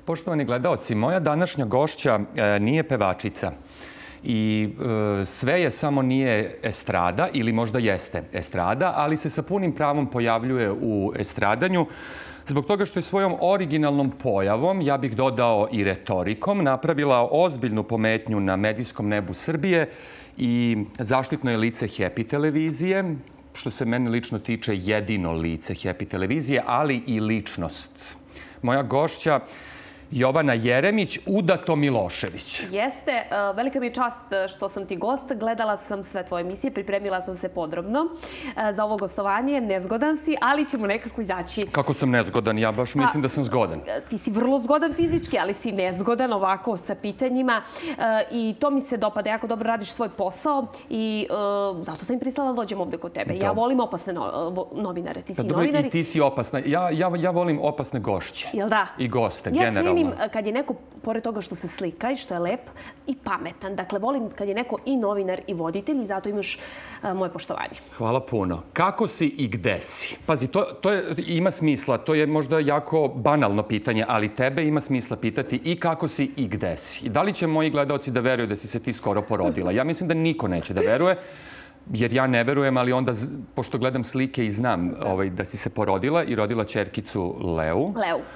Poštovani gledaoci, moja današnja gošća nije pevačica i sve je samo nije estrada ili možda jeste estrada, ali se sa punim pravom pojavljuje u estradanju zbog toga što je svojom originalnom pojavom, ja bih dodao i retorikom, napravila ozbiljnu pometnju na medijskom nebu Srbije i zaštitno je lice Happy televizije, što se mene lično tiče jedino lice Happy televizije, ali i ličnost. Moja gošća Jovana Jeremić, udato Milošević. Jeste. Velika mi je čast što sam ti gost. Gledala sam sve tvoje emisije, pripremila sam se podrobno za ovo gostovanje. Nezgodan si, ali ćemo nekako izaći. Kako sam nezgodan? Ja baš mislim da sam zgodan. Ti si vrlo zgodan fizički, ali si nezgodan ovako sa pitanjima. I to mi se dopada. Jako dobro radiš svoj posao i zato sam im pristala da dođem ovde kod tebe. Ja volim opasne novinare. Ti si novinar. I ti si opasna. Ja volim opasne gošće. Jel da? I goste, generalno. Kad je neko, pored toga što se slika i što je lep, i pametan. Dakle, volim kad je neko i novinar i voditelj i zato imaš moje poštovanje. Hvala puno. Kako si i gde si? Pazi, to ima smisla. To je možda jako banalno pitanje, ali tebe ima smisla pitati i kako si i gde si. Da li će moji gledaoci da veruju da si se ti skoro porodila? Ja mislim da niko neće da veruje. Jer ja ne verujem, ali onda, pošto gledam slike i znam da si se porodila i rodila ćerkicu Leu.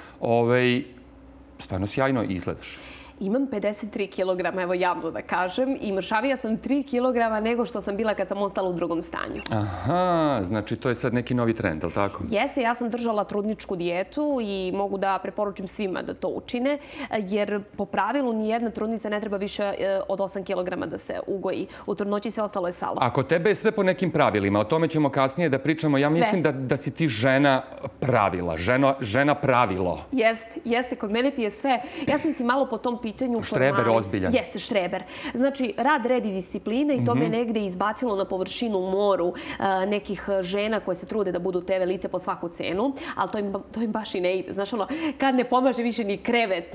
Stvarno sjajno izgledaš. Imam 53 kilograma, evo javno da kažem, i mršavija sam 3 kilograma nego što sam bila kad sam ostala u drugom stanju. Aha, znači to je sad neki novi trend, ali tako? Jeste, ja sam držala trudničku dijetu i mogu da preporučim svima da to učine, jer po pravilu nijedna trudnica ne treba više od 8 kilograma da se ugoji. U trudnoći sve ostalo je salo. Ako tebe je sve po nekim pravilima, o tome ćemo kasnije da pričamo, ja mislim da si ti žena pravila, žena pravilo. Jeste, kod mene ti je sve. Ja sam ti malo po tom pitanju. Štreber ozbiljan. Jeste, štreber. Znači, rad, red i disciplina i to me negde izbacilo na površinu u moru nekih žena koje se trude da budu TV lice po svaku cenu, ali to im baš i ne ide. Znaš, ono, kad ne pomaže više ni krevet,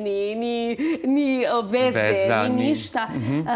ni veze, ni ništa.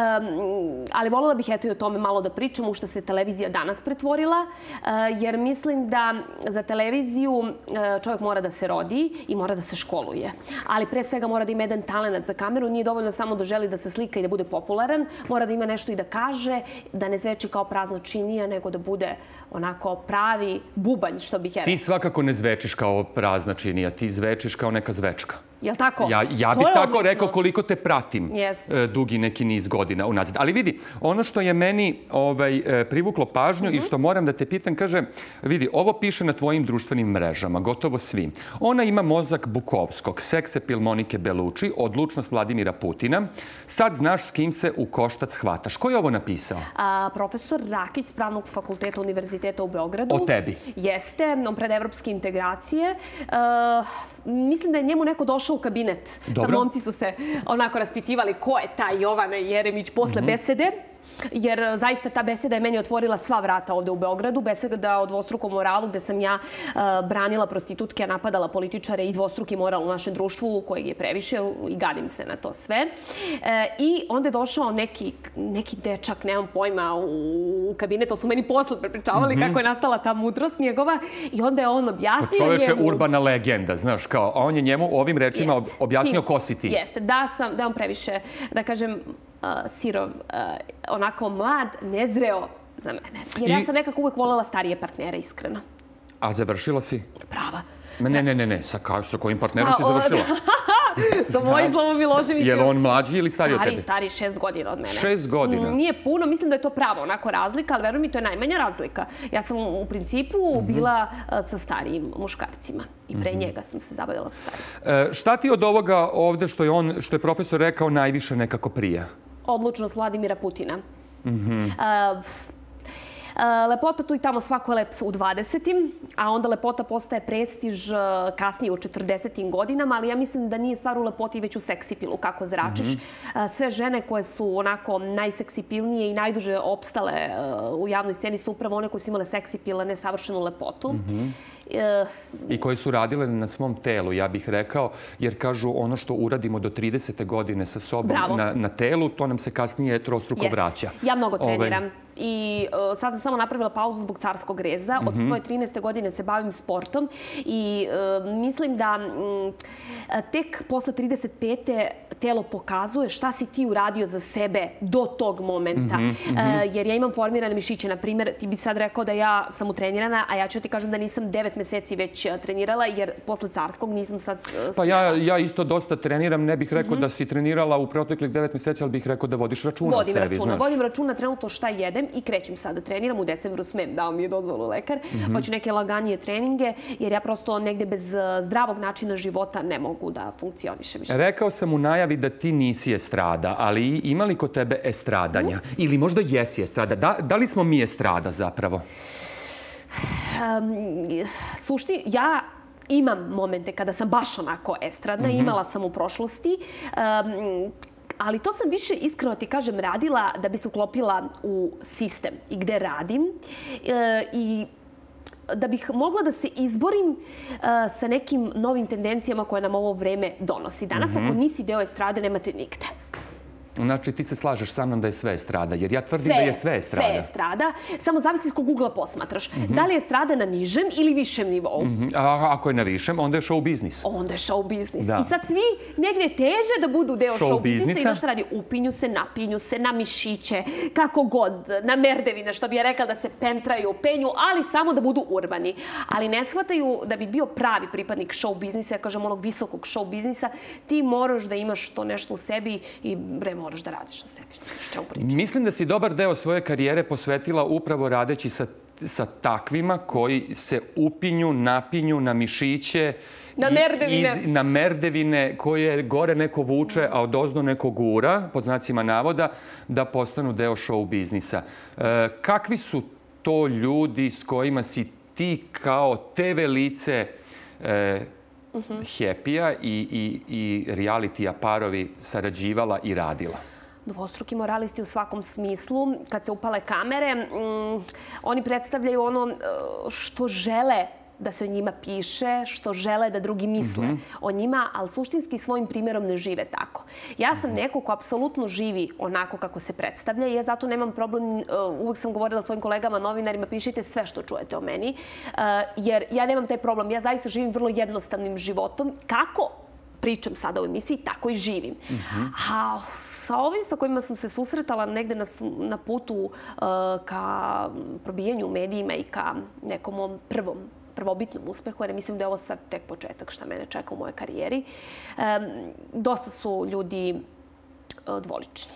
Ali voljela bih eto i o tome malo da pričam, u što se televizija danas pretvorila, jer mislim da za televiziju čovjek mora da se rodi i mora da se školuje. Ali pre svega mora da ima jedan talent za kameru. Nije dovoljno samo da želi da se slika i da bude popularan. Mora da ima nešto i da kaže, da ne zveči kao prazna činija, nego da bude onako pravi bubanj, što bih ja rekla. Ti svakako ne zvečiš kao prazna činija, ti zvečiš kao neka zvečka. Jel' tako? Ja bih tako rekao koliko te pratim dugi neki niz godina unazad. Ali vidi, ono što je meni privuklo pažnju i što moram da te pitam, kaže, vidi, ovo piše na tvojim društvenim mrežama, gotovo svim. Ona ima mozak Bukovskog, seksepil Monike Beluči, odlučnost Vladimira Putina. Sad znaš s kim se u koštac hvataš. Ko je ovo napisao? Profesor Rakić s Pravnog fakulteta Univerziteta u Beogradu. O tebi? Jeste, on pred evropske integracije. Mislim da je njemu neko došao u kabinet. Sa momci su se onako raspitivali ko je ta Jovana Jeremić posle besede. Jer zaista ta beseda je meni otvorila sva vrata ovde u Beogradu. Beseda o dvostrukom moralu gde sam ja branila prostitutke, napadala političare i dvostruki moral u našem društvu kojeg je previše i gadim se na to sve. I onda je došao neki dečak, nemam pojma, u kabinet. To su meni posle prepričavali kako je nastala ta mudrost njegova. I onda je on objasnio njemu... Čoveče, urbana legenda, znaš, kao, a on je njemu ovim rečima objasnio ko si ti. Jeste, da on previše, da kažem, sirov, onako mlad, nezreo za mene. Jer ja sam nekako uvek voljela starije partnere, iskreno. A završila si? Prava. Ne. Sa kojim partnerom si završila? Sa Vojislavom Miloševićem. Je li on mlađi ili stariji od tebe? Stari, 6 godina od mene. 6 godina? Nije puno, mislim da je to pravo onako razlika, ali veruj mi, to je najmanja razlika. Ja sam u principu bila sa starijim muškarcima i pre njega sam se zabavila sa starijim. Šta ti od ovoga ovde što je profesor rekao najviše nekako prija? Odlučnost Vladimira Putina. Lepota tu i tamo svako je lep u 20-im, a onda lepota postaje prestiž kasnije u 40-im godinama, ali ja mislim da nije stvar u lepoti već u seksipilu, kako zračiš. Sve žene koje su onako najseksipilnije i najduže opstale u javnoj sceni su upravo one koje su imale seksipila, nesavršenu lepotu. I koje su radile na svom telu, ja bih rekao, jer kažu ono što uradimo do 30. godine sa sobom na telu, to nam se kasnije trostruko vraća. Ja mnogo treniram. I sad sam samo napravila pauzu zbog carskog reza. Od svoje 13. godine se bavim sportom i mislim da tek posle 35. telo pokazuje šta si ti uradio za sebe do tog momenta. Jer ja imam formirane mišiće. Na primjer, ti bi sad rekao da ja sam utrenirana, a ja ću ti kažem da nisam 9 meseci već trenirala, jer posle carskog nisam sad... Pa ja isto dosta treniram. Ne bih rekao da si trenirala u proteklih 9 meseci, ali bih rekao da vodiš računa o sebi. Vodim računa trenutno šta jedem i krećem sad da treniram. U decembru smem, dao mi je dozvolu lekar. Hoću neke laganije treninge, jer ja prosto negde bez zdravog načina života ne mogu da funkcionišem. Rekao sam u najavi da ti nisi estrada, ali ima li kod tebe estradanja? Ili možda jesi estrada? Da li smo mi estrada zapravo? Ja imam momente kada sam baš onako estradna. Imala sam u prošlosti. Ali to sam više, iskreno ti kažem, radila da bi se uklopila u sistem i gde radim. I da bih mogla da se izborim sa nekim novim tendencijama koje nam ovo vreme donosi. Danas, ako nisi deo estrade, nemate nigde. Znači, ti se slažeš sa mnom da je sve estrada, jer ja tvrdim da je sve estrada. Sve je estrada, samo zavisi s kog ugla posmatraš. Da li je estrada na nižem ili višem nivou? A ako je na višem, onda je show biznis. Onda je show biznis. I sad svi negdje teže da budu deo show biznisa i da što radi? Upinju se, napinju se, na mišiće, kako god, na merdevine, što bi ja rekla da se pentraju, penju, ali samo da budu urbani. Ali ne shvataju da bi bio pravi pripadnik show biznisa, ja kažem onog visokog show biznisa, ti moraš da imaš to nešto u sebi i moraš da radiš na sebi. Mislim da si dobar deo svoje karijere posvetila upravo radeći sa takvima koji se upinju, napinju na mišiće, na merdevine koje gore neko vuče, a odozdo neko gura, pod znacima navoda, da postanu deo show biznisa. Kakvi su to ljudi s kojima si ti kao TV lice Happy-a i reality-a parovi sarađivala i radila? Dvostruki moralisti u svakom smislu. Kad se upale kamere, oni predstavljaju ono što žele da se o njima piše, što žele da drugi misle o njima, ali suštinski svojim primjerom ne žive tako. Ja sam neko ko apsolutno živi onako kako se predstavlja i ja zato nemam problem, uvek sam govorila svojim kolegama, novinarima, pišite sve što čujete o meni, jer ja nemam taj problem. Ja zaista živim vrlo jednostavnim životom. Kako pričam sada u emisiji, tako i živim. A sa ovim sa kojima sam se susretala negde na putu ka probijanju u medijima i ka nekom prvobitnom uspehu, jer mislim da je ovo sve tek početak šta mene čeka u mojoj karijeri. Dosta su ljudi dvolični.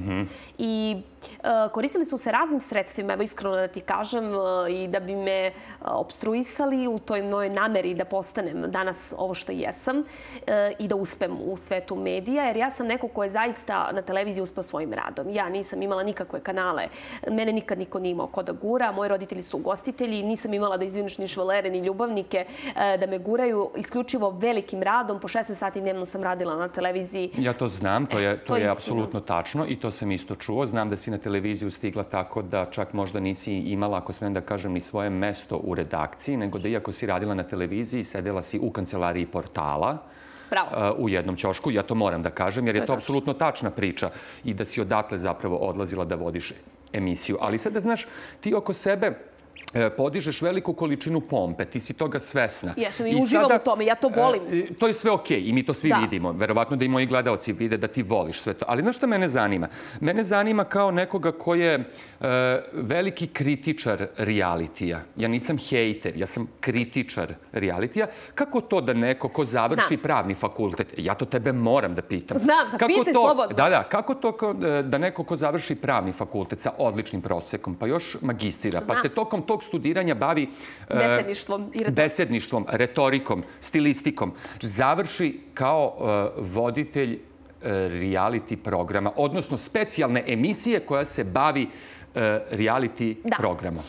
I koristili su se raznim sredstvima, evo iskreno da ti kažem, i da bi me opstruisali u toj mojoj nameri da postanem danas ovo što jesam i da uspem u svetu medija, jer ja sam neko ko je zaista na televiziji uspeo svojim radom. Ja nisam imala nikakve kanale, mene nikad niko nije imao ko da gura, moji roditelji su ugostitelji, nisam imala da izvinuš ni švalere, ni ljubavnike, da me guraju isključivo velikim radom. Po 16 sati dnevno sam radila na televiziji. Ja to znam, to je apsolutno tačno i to sam isto čuo. Znam da si na televiziju stigla tako da čak možda nisi imala, ako smijem da kažem, ni svoje mesto u redakciji, nego da iako si radila na televiziji, sedela si u kancelariji portala u jednom ćošku. Ja to moram da kažem, jer je to apsolutno tačna priča i da si odatle zapravo odlazila da vodiš emisiju. Ali sad da znaš, ti oko sebe podižeš veliku količinu pompe, ti si toga svesna. Jesam i uživam u tome, ja to volim. To je sve okej i mi to svi vidimo. Verovatno da i moji gledaoci vide da ti voliš sve to. Ali znaš šta mene zanima? Mene zanima kao nekoga ko je veliki kritičar realitija. Ja nisam hejter, ja sam kritičar realitija. Kako to da neko ko završi pravni fakultet, ja to tebe moram da pitam. Znam, pitaj slobodno. Da, kako to da neko ko završi pravni fakultet sa odličnim prosekom, pa još magistrira, pa se tokom tog studiranja bavi besedništvom, retorikom, stilistikom, završi kao voditelj reality programa, odnosno specijalne emisije koja se bavi reality programom?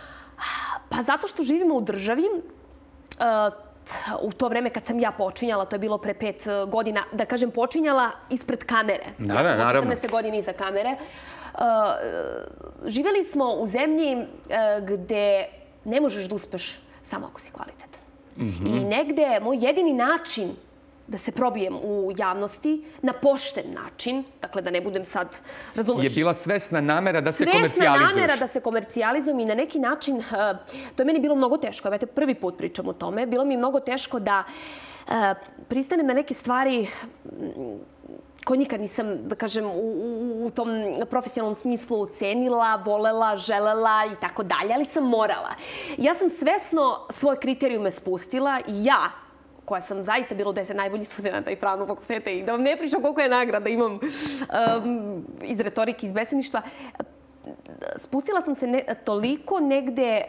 Pa zato što živimo u državi, u to vreme kad sam ja počinjala, to je bilo pre 5 godina, da kažem počinjala ispred kamere. Naravno. 14. godine iza kamere. Živjeli smo u zemlji gde ne možeš da uspeš samo ako si kvalitetan. I negde moj jedini način da se probijem u javnosti na pošten način, dakle da ne budem sad, razumeš? Je bila svesna namera da se komercijalizuješ? Svesna namera da se komercijalizujem i na neki način, to je meni bilo mnogo teško, evo prvi put pričam o tome, bilo mi je mnogo teško da pristanem na neke stvari koje nikad nisam, da kažem, u tom profesionalnom smislu cenila, volela, želela i tako dalje, ali sam morala. Ja sam svesno svoje kriterijume spustila i ja, koja sam zaista bila 10 najboljih studenta i pravnog fakulteta i da vam ne pričam koliko je nagrada imam iz retorike, iz besedništva, spustila sam se toliko negde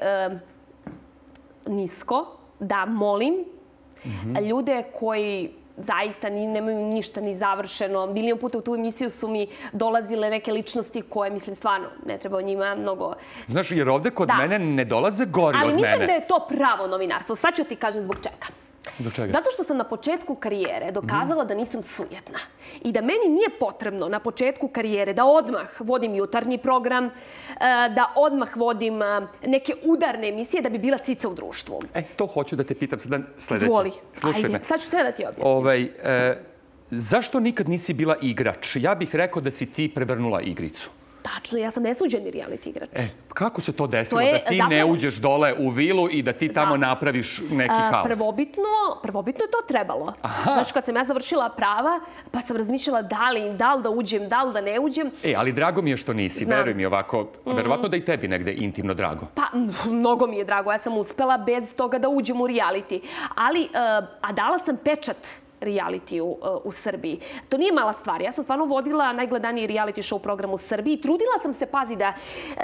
nisko da molim ljude koji zaista nemaju ništa ni završeno. Milion puta u tu emisiju su mi dolazile neke ličnosti koje, mislim, stvarno, ne treba o njima mnogo... Znaš, jer ovde kod mene ne dolaze gori od mene. Ali mislim da je to pravo novinarstvo. Sad ću ti kažem zbog čega. Zbog čega? Zato što sam na početku karijere dokazala da nisam sujetna. I da meni nije potrebno na početku karijere da odmah vodim jutarnji program, da odmah vodim neke udarne emisije da bi bila cica u društvu. To hoću da te pitam sada sledeće. Zvoli. Ajde, sad ću sve da ti objasnim. Zašto nikad nisi bila igrač? Ja bih rekao da si ti prevrnula igricu. Tačno, ja sam nesuđeni reality igrač. Kako se to desilo da ti ne uđeš dole u vilu i da ti tamo napraviš neki haos? Prvobitno je to trebalo. Znaš, kad sam ja završila prava, pa sam razmišljala da li da uđem, da li da ne uđem. Ali drago mi je što nisi, veruj mi ovako. Verovatno da i tebi negde intimno drago. Pa, mnogo mi je drago. Ja sam uspela bez toga da uđem u reality. Ali, a dala sam pečat realitiju u Srbiji. To nije mala stvar. Ja sam stvarno vodila najgledaniji reality show program u Srbiji. Trudila sam se, pazi, da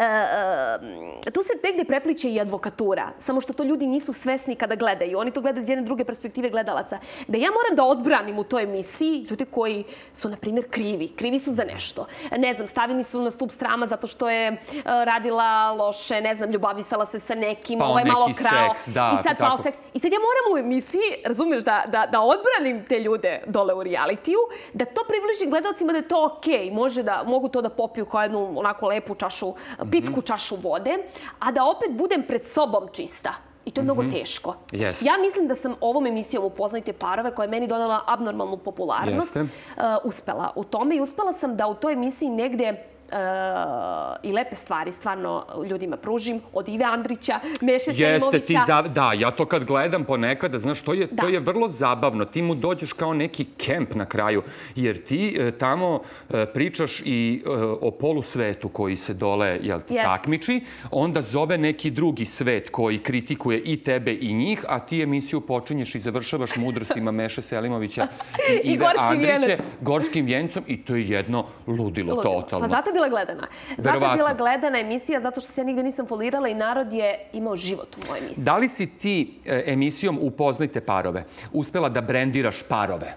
tu se negde prepliče i advokatura. Samo što to ljudi nisu svesni kada gledaju. Oni to gledaju iz jedne druge perspektive gledalaca. Da ja moram da odbranim u toj emisiji ljude koji su, na primjer, krivi. Krivi su za nešto. Ne znam, stavljeni su na stup srama zato što je radila loše, ne znam, ljubavisala se sa nekim, ovo je malo krao. I sad pao seks. I sad ja moram u emisiji, razumiješ, da odbranim te ljude dole u realitiju, da to približi gledalcima da je to okej, mogu to da popiju kao jednu onako lepu čašu, pitku čašu vode, a da opet budem pred sobom čista. I to je mnogo teško. Ja mislim da sam ovom emisijom Upoznajte parove, koja je meni donala abnormalnu popularnost, uspela u tome i uspela sam da u toj emisiji negde i lepe stvari stvarno ljudima pružim. Od Ive Andrića, Meše Selimovića. Da, ja to kad gledam ponekada, znaš, to je vrlo zabavno. Ti mu dođeš kao neki kemp na kraju, jer ti tamo pričaš i o polusvetu koji se dole takmiči, onda zove neki drugi svet koji kritikuje i tebe i njih, a ti emisiju počinješ i završavaš mudrostima Meše Selimovića i Ive Andriće, Gorskim vjencom, i to je jedno ludilo totalno. Pa zato bila gledana. Zato je bila gledana emisija, zato što se ja nigde nisam folirala i narod je imao život u mojoj emisiji. Da li si ti emisijom Upoznajte parove uspela da brendiraš parove?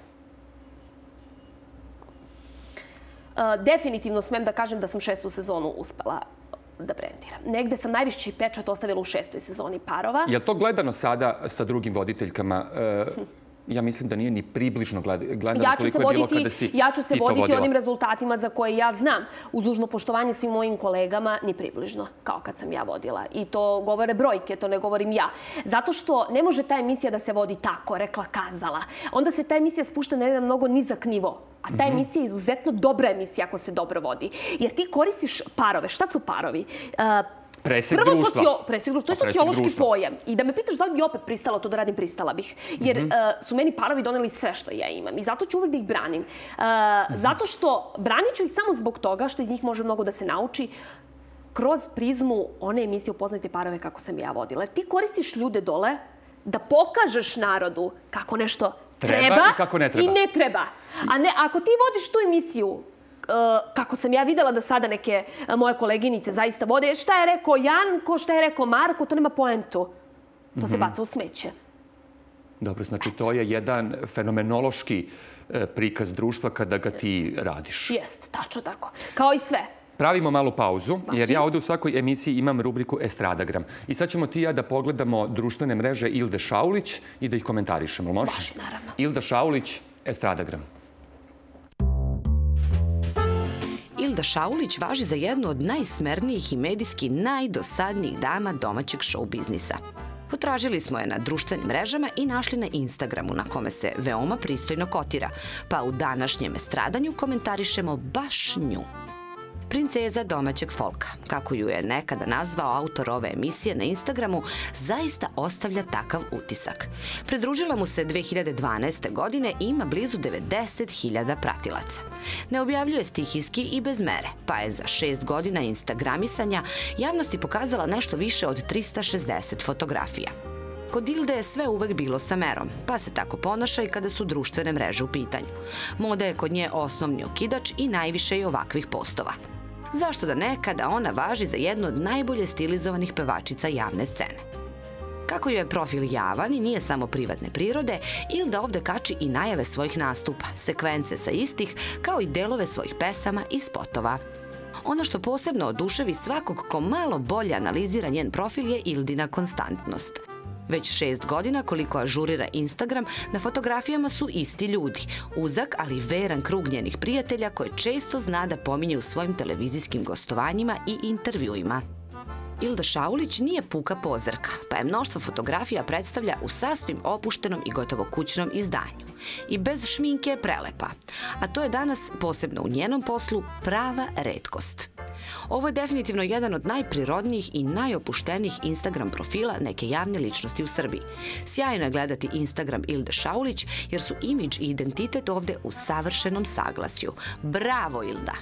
Definitivno smem da kažem da sam 6. sezonu uspela da brendiram. Negde sam najviši pečat ostavila u 6. sezoni parova. Je li to gledano sada sa drugim voditeljkama? Ja mislim da nije ni približno gledano koliko je bilo kada si ti to vodila. Ja ću se voditi onim rezultatima za koje ja znam. Uz dužno poštovanje svim mojim kolegama, ni približno, kao kad sam ja vodila. I to govore brojke, to ne govorim ja. Zato što ne može ta emisija da se vodi tako, rekla, kazala. Onda se ta emisija spušta na jedan mnogo nizak nivo. A ta emisija je izuzetno dobra emisija ako se dobro vodi. Jer ti koristiš parove. Šta su parovi? Presek društva. Presek društva. To je sociološki pojam. I da me pitaš da li bi opet pristala to da radim, pristala bih. Jer su meni parovi doneli sve što ja imam. I zato ću uvek da ih branim. Zato što branit ću ih samo zbog toga što iz njih može mnogo da se nauči kroz prizmu one emisije Upoznajte parove kako sam ja vodila. Ti koristiš ljude dole da pokažeš narodu kako nešto treba i ne treba. A ako ti vodiš tu emisiju kako sam ja videla da sada neke moje koleginice zaista vode, šta je rekao Janko, šta je rekao Marko, to nema poentu. To se baca u smeće. Dobro, znači to je jedan fenomenološki prikaz društva kada ga ti radiš. Jeste, tačno tako. Kao i sve. Pravimo malu pauzu, jer ja ovdje u svakoj emisiji imam rubriku Estradagram. I sad ćemo ti i ja da pogledamo društvene mreže Ilde Šaulić i da ih komentarišemo. Može? Može, naravno. Ilda Šaulić, Estradagram. Ilda Šaulić važi za jednu od najsmernijih i medijski najdosadnijih dama domaćeg show biznisa. Potražili smo je na društvenim mrežama i našli na Instagramu, na kome se veoma pristojno kotira, pa u današnjem stradanju komentarišemo baš nju. Princeza domaćeg folka, kako ju je nekada nazvao autor ove emisije na Instagramu, zaista ostavlja takav utisak. Pridružila mu se 2012. godine i ima blizu 90.000 pratilaca. Ne objavljuje stihijski i bez mere, pa je za 6 godina instagramisanja javnosti pokazala nešto više od 360 fotografija. Kod Ilde je sve uvek bilo sa merom, pa se tako ponaša i kada su društvene mreže u pitanju. Moda je kod nje osnovni okidač i najviše je ovakvih postova. Zašto da ne, kada ona važi za jednu od najbolje stilizovanih pevačica javne scene? Kako joj je profil javan i nije samo privatne prirode, Ilda ovde kači i najave svojih nastupa, sekvence sa istih, kao i delove svojih pesama i spotova. Ono što posebno oduševi svakog ko malo bolje analizira njen profil je Ildina konstantnost. Već 6 godina koliko ažurira Instagram, na fotografijama su isti ljudi. Uzak, ali veran krug njenih prijatelja koje često zna da pominje u svojim televizijskim gostovanjima i intervjuima. Ilda Šaulić nije puka pozerka, pa je mnoštvo fotografija predstavlja u sasvim opuštenom i gotovo kućnom izdanju. I bez šminke je prelepa, a to je danas, posebno u njenom poslu, prava retkost. Ovo je definitivno jedan od najprirodnijih i najopuštenijih Instagram profila neke javne ličnosti u Srbiji. Sjajno je gledati Instagram Ilde Šaulić jer su imidž i identitet ovde u savršenom saglasju. Bravo, Ilda!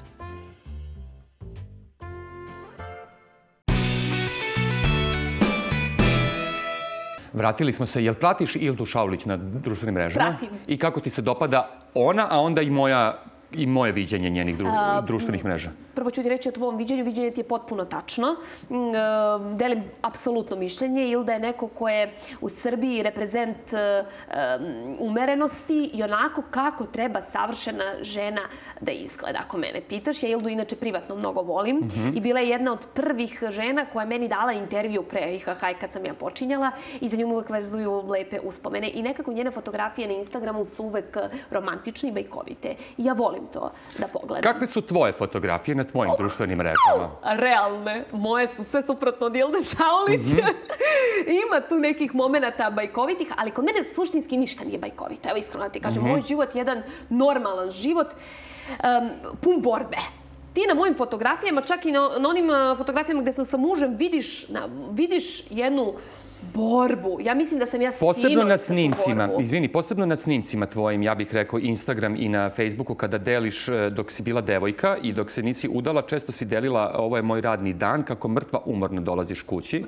Vratili smo se. Jel pratiš Ildu Šaulić na društvenim mrežama? Pratim. I kako ti se dopada ona, a onda i moje viđenje njenih društvenih mreža? Prvo ću ti reći o tvom viđenju. Viđenje ti je potpuno tačno. Delim apsolutno mišljenje. Ilda je neko ko je u Srbiji reprezent umerenosti i onako kako treba savršena žena da izgleda. Ako mene pitaš, ja Ildu inače privatno mnogo volim i bila je jedna od prvih žena koja je meni dala intervju pre IHH kad sam ja počinjala i za njom uvek vezuju lepe uspomene. I nekako njene fotografije na Instagramu su uvek romantične i bajkovite. I ja volim to da pogledam. Kakve su tvoje fotografije na tvojim društvenim mrežama? Realne. Moje su sve suprotno od Ilde Šaulić. Ima tu nekih momenata bajkovitih, ali kod mene suštinski ništa nije bajkovito. Evo iskreno da ti kažem, moj život je jedan normalan život, pun borbe. Ti na mojim fotografijama, čak i na onim fotografijama gde sam sa mužem, vidiš jednu borbu. Ja mislim da sam ja sinoć posebno na snimcima, izvini, posebno na snimcima tvojim, ja bih rekao Instagram i na Facebooku, kada deliš dok si bila devojka i dok se nisi udala, često si delila ovo je moj radni dan, kako mrtva umorno dolaziš kući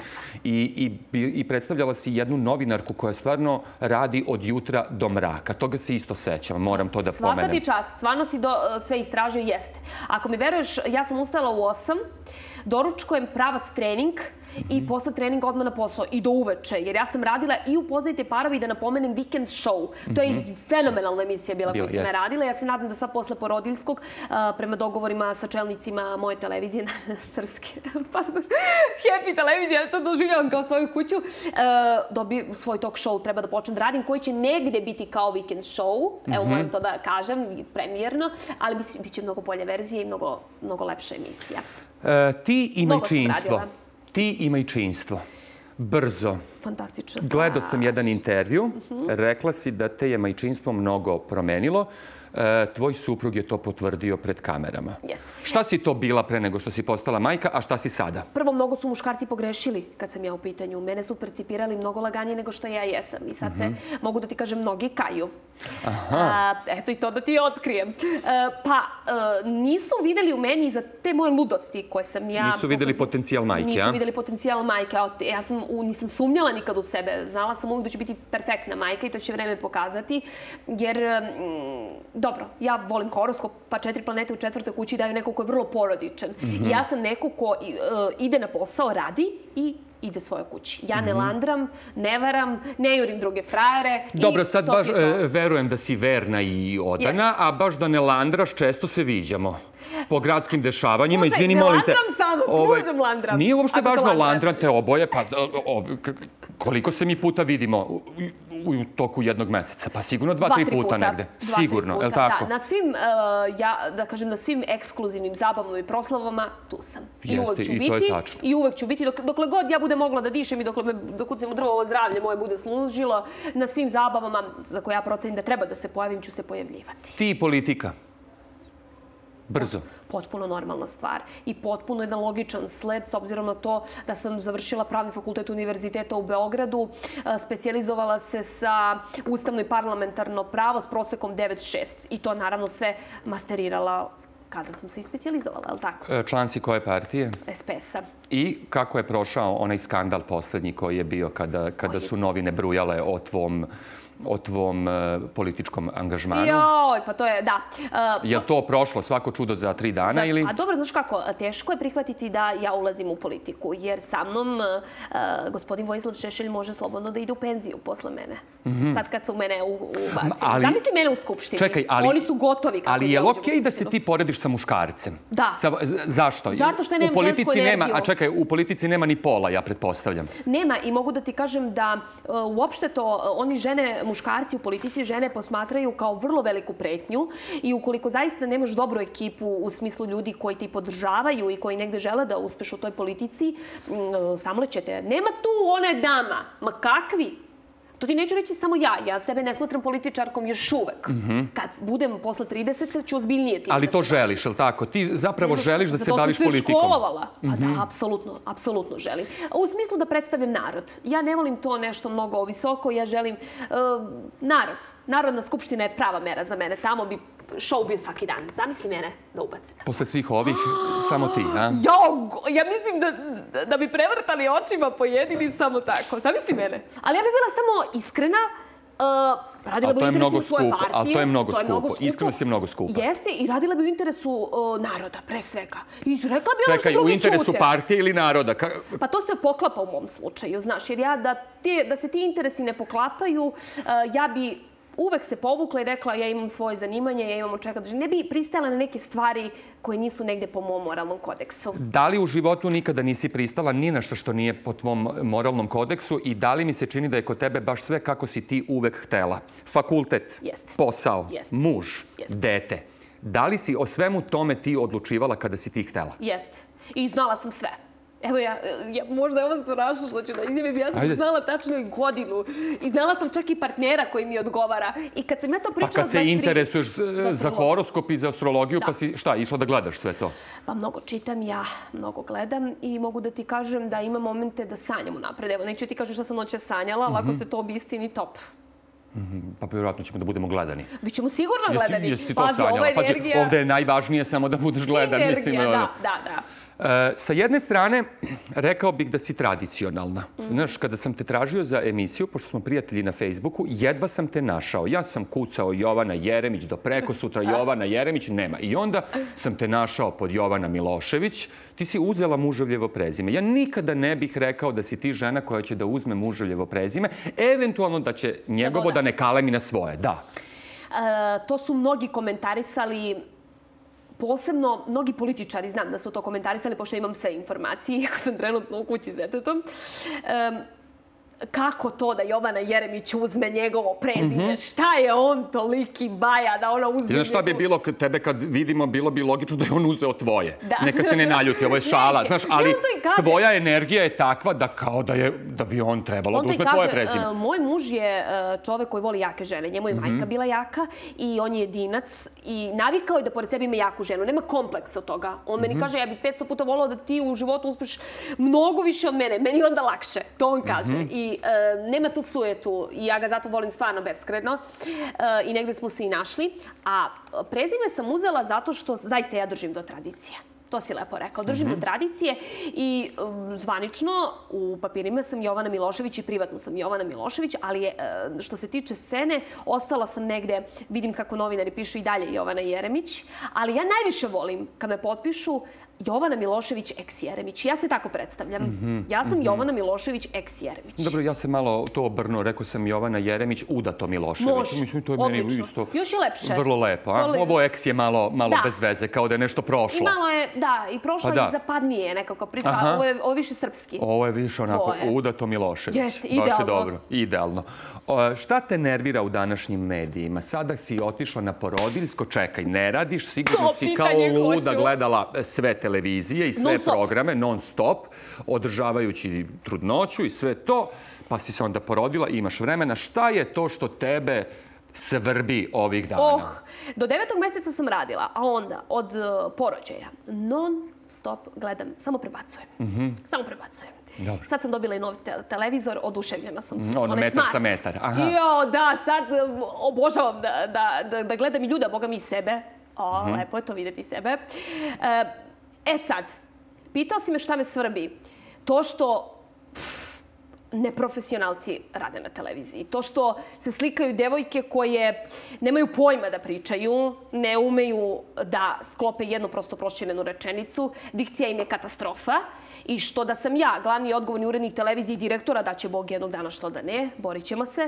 i predstavljala si jednu novinarku koja stvarno radi od jutra do mraka. Toga se isto sećam, moram to da pomenem. Svaka ti čast, stvarno si sve istražio, jeste. Ako mi veruješ, ja sam ustala u 8, doručkujem pravac trening i posle treninga odmah na posao i do uveče, jer ja sam radila i Upoznajte parovi, da napomenem, Weekend Show. To je fenomenalna emisija bila koju sam ja radila. Ja se nadam da sad posle porodiljskog, prema dogovorima sa čelnicima moje televizije, srpske, pardon, Happy televizija, ja to doživljavam kao svoju kuću, svoj talk show treba da počnem da radim, koji će negde biti kao Weekend Show, evo moram to da kažem, premijerno, ali bit će mnogo bolje verzije i mnogo lepša emisija. Ti ima i činstvo. Ti ima i činstvo. Brzo. Fantastično. Gledao sam jedan intervju. Rekla si da te je majčinstvo mnogo promenilo. Tvoj suprug je to potvrdio pred kamerama. Jeste. Šta si to bila pre nego što si postala majka, a šta si sada? Prvo, mnogo su muškarci pogrešili kad sam ja u pitanju. Mene su percipirali mnogo laganije nego što ja jesam. I sad se, mogu da ti kažem, mnogi kaju. Eto i to da ti otkrijem. Nisu videli u meni za te moje ludosti koje sam ja... Nisu videli potencijal majke, a? Nisu videli potencijal majke. Ja nisam sumnjala nikad u sebe. Znala sam uvijek da ću biti perfektna majka i to će vreme pokazati. Jer... Dobro, ja volim horoskop, pa 4 planete u 4. kući daju neko ko je vrlo porodičan. Ja sam neko ko ide na posao, radi i ide svojoj kući. Ja ne landram, ne varam, ne jurim druge frajere. Dobro, sad baš verujem da si verna i odana, a baš da ne landraš, često se viđamo. Po gradskim dešavanjima. Slušaj, ne landram samo, s mužem landram. Nije uopšte važno, landram te oboje, pa koliko se mi puta vidimo u toku jednog meseca? Pa sigurno 2-3 puta negde. Sigurno, je li tako? Da, na svim, da kažem, na svim ekskluzivnim zabavama i proslavama tu sam. I uvek ću biti. I uvek ću biti. Dokle god ja budem mogla da dišem i dok kucam u drvo, ovo zdravlje moje bude služilo, na svim zabavama za koje ja procenim da treba da se pojavim, ću se pojavljivati. Ti i politika? Brzo. Potpuno normalna stvar i potpuno jedan logičan sled s obzirom na to da sam završila Pravni fakultet Univerziteta u Beogradu, specijalizovala se sa ustavno i parlamentarno pravo s prosekom 9.6 i to naravno sve masterirala kada sam se i specijalizovala, je li tako? Član si koje partije? SPS-a. I kako je prošao onaj skandal poslednji koji je bio kada su novine brujale o tvom političkom angažmanu? Joj, pa to je, da. Je li to prošlo svako čudo za 3 dana ili? A dobro, znaš kako, teško je prihvatiti da ja ulazim u politiku, jer sa mnom gospodin Vojislav Šešelj može slobodno da ide u penziju posle mene. Sad kad su mene ubacili. Zamisli mene u Skupštini. Čekaj, oni su gotovi kako ali je li okej da se ti porediš sa muškarcem? Da. Zašto? Zato što nemam žensku energiju. A čekaj, u politici nema ni pola, ja pretpostavljam. Nema i mogu da ti kažem da uopšte to oni muškarci u politici žene posmatraju kao vrlo veliku pretnju i ukoliko zaista nemaš dobru ekipu u smislu ljudi koji ti podržavaju i koji negde žele da uspeš u toj politici, samlećete. Nema tu one dama. Ma kakvi? To ti neću reći samo ja. Ja sebe ne smatram političarkom još uvek. Kad budem posle 30, ću ozbiljnije tim. Ali to želiš, je li tako? Ti zapravo želiš da se baviš politikom. Zato sam se školovala. Pa da, apsolutno želim. U smislu da predstavljam narod. Ja ne volim to nešto mnogo visoko. Ja želim narod. Narodna skupština je prava mera za mene. Tamo bi show bio svaki dan. Zamisli mene da ubacite. Posle svih ovih, samo ti, a? Ja mislim da bi prevrtali očima pojedini samo tako. Zamisli mene. Ali ja bih bila samo iskrena, radila bi u interesu svoje partije. Ali to je mnogo skupo. Iskrenost je mnogo skupa. Jeste i radila bi u interesu naroda, pre svega. I rekla bi ono što drugi čute. Čekaj, u interesu partije ili naroda? Pa to se poklapa u mom slučaju, znaš. Jer da se ti interesi ne poklapaju, ja bi uvek se povukla i rekla ja imam svoje zanimanje, ja imam od čega da ne bi pristala na neke stvari koje nisu negde po mom moralnom kodeksu. Da li u životu nikada nisi pristala ni na što nije po tvom moralnom kodeksu i da li mi se čini da je kod tebe baš sve kako si ti uvek htela? Fakultet, posao, muž, dete. Da li si o svemu tome ti odlučivala kada si ti htela? Jest. I znala sam sve. Evo možda je ovo strašno što ću da izjavim, ja sam znala tačno i godinu i znala sam čak i partnera koji mi odgovara. I kad sam ja to pričala... Pa kad se interesuješ za horoskop i za astrologiju, pa si šta, išla da gledaš sve to? Pa mnogo čitam ja, mnogo gledam i mogu da ti kažem da ima momente da sanjam unapred. Evo, neću ti kažem šta sam noće sanjala, ali ako se to obistini, top. Pa vjerovatno ćemo da budemo gledani. Bićemo sigurno gledani. Jesi to sanjala? Pazi, ovde je najvažnije samo da budeš gledan. Sinergija, da. Sa jedne strane, rekao bih da si tradicionalna. Znaš, kada sam te tražio za emisiju, pošto smo prijatelji na Facebooku, jedva sam te našao. Ja sam kucao Jovana Jeremić do preko sutra, Jovana Jeremić, nema. I onda sam te našao pod Jovana Milošević. Ti si uzela muževljevo prezime. Ja nikada ne bih rekao da si ti žena koja će da uzme muževljevo prezime, eventualno da će njegovo da ne kalemi na svoje. Da. To su mnogi komentarisali. Posebno, mnogi političari znam da su to komentarisali, pošto imam sve informacije, iako sam trenutno u kući s detetom. Kako to da Jovana Jeremić uzme njegovo prezime? Šta je on toliki baja da ona uzme njegovo? Šta bi bilo tebe kad vidimo, bilo bi logično da je on uzeo tvoje. Neka se ne naljuti, ovo je šala. Znaš, ali tvoja energija je takva da kao da bi on trebalo da uzme tvoje prezime. Moj muž je čovek koji voli jake žene. Njemu je majka bila jaka i on je jedinac i navikao je da pored sebe ima jaku ženu. Nema kompleksa od toga. On meni kaže, ja bih 500 puta volao da ti u životu uspeš mnogo više od mene. Meni onda lakše. To on kaže. I nema tu sujetu i ja ga zato volim stvarno beskreno i negde smo se i našli. A prezime sam uzela zato što zaista ja držim do tradicije. To si lepo rekao. Držim do tradicije i zvanično u papirima sam Jovana Milošević i privatno sam Jovana Milošević, ali što se tiče scene, ostala sam negde, vidim kako novinari pišu i dalje Jovana Jeremić, ali ja najviše volim kad me potpišu Jovana Milošević ex Jeremić. Ja se tako predstavljam. Ja sam Jovana Milošević ex Jeremić. Dobro, ja sam malo to obrnuo. Rekao sam Jovana Jeremić, udato Milošević. Može, mislim, to je meni odlično. isto Još je lepše. vrlo lepo. Ovo ex je malo bez veze, kao da je nešto prošlo. I malo je, da, i prošlo i zapadnije nekako priča. Ovo je više srpski. Ovo je više onako udato Milošević. Jeste, idealno. Baš je dobro, idealno. Šta te nervira u današnjim medijima? Sada si otišla na porodiljsko, čekaj, ne radiš, sigurno si kao luda gledala sve televizije i sve programe, non stop, održavajući trudnoću i sve to, pa si se onda porodila i imaš vremena. Šta je to što tebe svrbi ovih dana? Do 9. meseca sam radila, a onda od porođaja non stop gledam, samo prebacujem. Samo prebacujem. Dobro. Sad sam dobila i novi televizor, oduševljena sam se. Ono metar sa metar. Jo, da, sad obožavam da gledam i ljuda, boga mi i sebe. Lepo je to vidjeti sebe. Sad, pitao si me šta me svrbi. To što neprofesionalci rade na televiziji. To što se slikaju devojke koje nemaju pojma da pričaju, ne umeju da sklope jednu prosto proširenu rečenicu, dikcija im je katastrofa i što da sam ja, glavni i odgovorni urednik televizije i direktora, da će Bog jednog dana što da ne, borit ćemo se,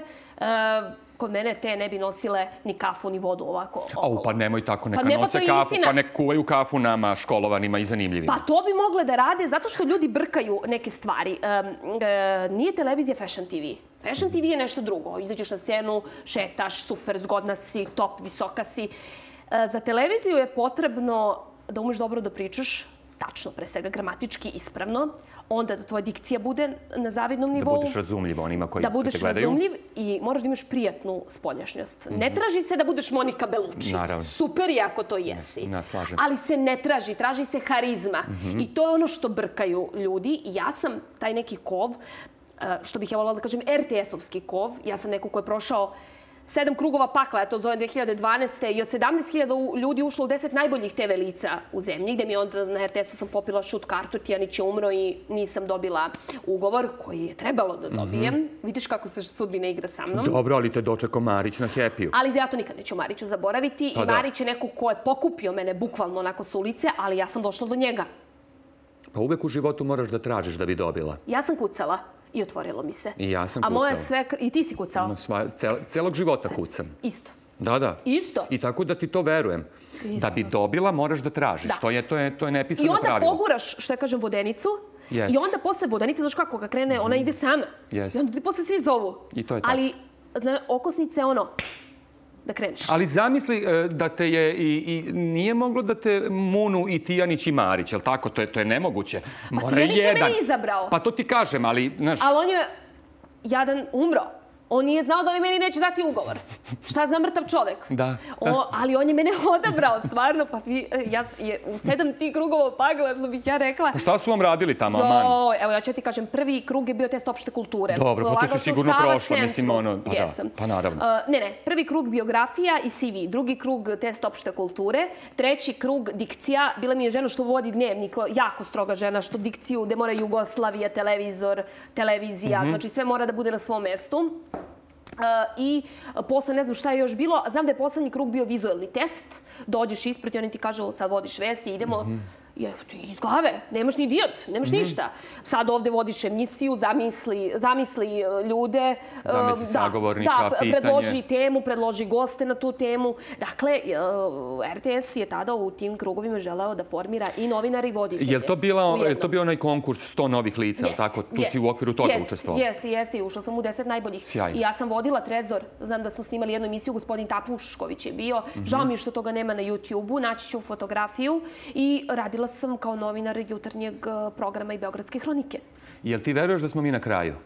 kod mene te ne bi nosile ni kafu, ni vodu ovako okolo. Pa nemoj tako, neka nose kafu, pa nek kuvaju kafu nama školovanima i zanimljivima. Pa to bi mogle da rade zato što ljudi brkaju neke stvari. Nije televizija Fashion TV. Fashion TV je nešto drugo. Izađeš na scenu, šetaš, super, zgodna si, top, visoka si. Za televiziju je potrebno da umeš dobro da pričaš, tačno, pre svega gramatički, ispravno, onda da tvoja dikcija bude na zavidnom nivou. Da budeš razumljiv onima koji te gledaju. Da budeš razumljiv i moraš da imaš prijatnu spoljašnjost. Ne traži se da budeš Monika Bellucci. Naravno. Super je ako to jesi. Slažem se. Ali se ne traži. Traži se harizma. I to je ono što brkaju ljudi. I ja sam taj neki kov, što bih ja voljela da kažem RTS-ovski kov. Ja sam neko ko je prošao 7 krugova pakla, ja to zovem 2012. I od 17.000 ljudi ušlo u 10 najboljih TV lica u zemlji, gde mi onda na RTS-u sam popila šut kartu, Tijanić je umro i nisam dobila ugovor koji je trebalo da dobijem. Vidiš kako se sudbina igra sa mnom. Dobro, ali te dočekao Marić na Happy-u. Ali ja to nikad neću Mariću zaboraviti. I Marić je neko ko je pokupio mene bukvalno onako sa ulice, ali ja sam došla do njega. Pa uvek u životu moraš da tražiš da bi dobila. Ja sam kucala. I otvorilo mi se. I ja sam kucala. A moje sve... I ti si kucao? Celog života kucam. Isto. Da. Isto. I tako da ti to verujem. Da bi dobila, moraš da tražiš. To je nepisano pravilo. I onda poguraš, što ja kažem, vodenicu. I onda posle vodenice, znaš kako, kad krene, ona ide sama. I onda ti posle svi zovu. I to je tako. Ali, okosnice, da kreneš. Ali zamisli da te je i nije moglo da te munu i Tijanić i Marić, je li tako? To je nemoguće. Pa Tijanić je meni izabrao. Pa to ti kažem, ali... Ali on je jadan umro. On nije znao da oni meni neće dati ugovor. Šta zna mrtav čovek? Da. Ali on je mene odabrao, stvarno. Pa ja u 7 tih krugova pagla, što bih ja rekla. Šta su vam radili tamo, aman? Evo, ja ću ti kažem, prvi krug je bio test opšte kulture. Dobro, pa to si sigurno prošla, mislim, Jesam. Pa naravno. Ne, prvi krug biografija i CV. Drugi krug test opšte kulture. Treći krug dikcija. Bila mi je žena što vodi dnevnik, jako stroga žena, što dikciju, gde mora Jugoslavija, televizija, znači sve mora da bude na svom mestu. I posle ne znam šta je još bilo. Znam da je poslednji krug bio vizualni test. Dođeš ispred i oni ti kažu sad vodiš vesti, idemo. Iz glave, nemaš ni idiot, nemaš ništa. Sad ovde vodiš emisiju, zamisli ljude. Zamisli sagovornika, pitanje. Predloži temu, predloži goste na tu temu. Dakle, RTS je tada u tim krugovima želeo da formira i novinari i voditelje. Je li to bio onaj konkurs 100 novih lica? Tako, tu si u okviru toga učestvovala? Jeste. Ušla sam u 10 najboljih. I ja sam vodila Trezor. Znam da smo snimali jednu emisiju, gospodin Tapušković je bio. Žao mi je što toga nema na YouTube-u. Naći ću fotografiju i radila sam kao novinar jutarnjeg programa i Beogradske hronike. Jel ti veruješ da smo mi na kraju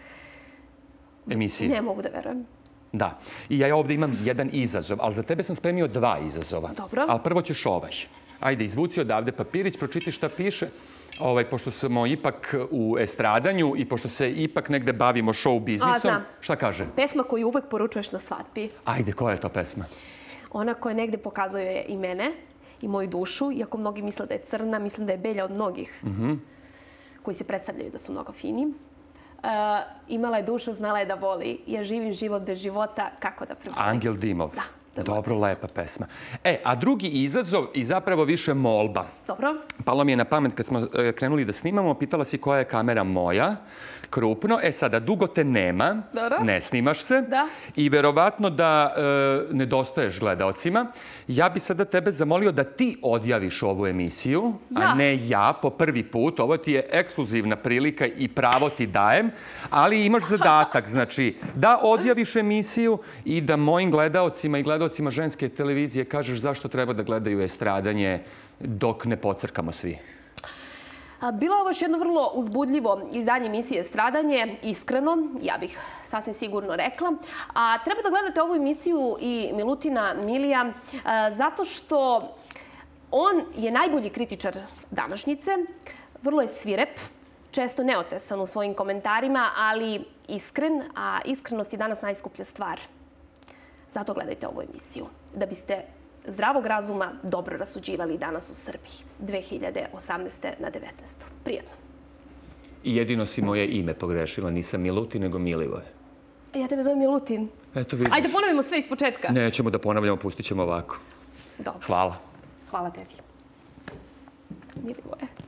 emisije? Ne mogu da verujem. Da. I ja ovdje imam jedan izazov, ali za tebe sam spremio 2 izazova. Dobro. Ali prvo ćeš ovaj. Ajde, izvuci odavde papirić, pročiti šta piše. Pošto smo ipak u estradanju i pošto se ipak negde bavimo show biznisom. Šta kaže? Pesma koju uvek poručuješ na svadbi. Ajde, koja je to pesma? Ona koja negde pokazuje i mene i moju dušu, iako mnogi misle da je crna, mislim da je belja od mnogih koji se predstavljaju da su mnogo fini. Imala je dušu, znala je da voli. Ja živim život bez života, kako da prevodim? Angel Dimov. Da. Dobro, lepa pesma. A drugi izazov i zapravo više molba. Dobro. palo mi je na pamet kad smo krenuli da snimamo, pitala si koja je kamera moja, krupno. Sada, dugo te nema, ne snimaš se i verovatno da nedostaješ gledaocima. Ja bi sada tebe zamolio da ti odjaviš ovu emisiju, a ne ja po prvi put. Ovo ti je ekskluzivna prilika i pravo ti dajem, ali imaš zadatak, znači da odjaviš emisiju i da mojim gledaocima i gledaocima ženske televizije kažeš zašto treba da gledaju estradanje dok ne pocrkamo svi. Bilo je ovo još jedno vrlo uzbudljivo izdanje emisije Stradanje, iskreno, ja bih sasvim sigurno rekla. A treba da gledate ovu emisiju i Milutina Milija, zato što on je najbolji kritičar današnjice, vrlo je svirep, često neotesan u svojim komentarima, ali iskren, a iskrenost je danas najskuplja stvar. Zato gledajte ovu emisiju, da biste zdravog razuma dobro rasuđivali danas u Srbiji. 2018. na 19. Prijetno. I jedino si moje ime pogrešila. Nisam Milutin, nego Milivoje. Ja tebe zovem Milutin. Eto, vidiš. Ajde, ponovimo sve iz početka. Nećemo da ponavljamo, pustit ćemo ovako. Dobro. Hvala. Hvala tebi. Milivoje.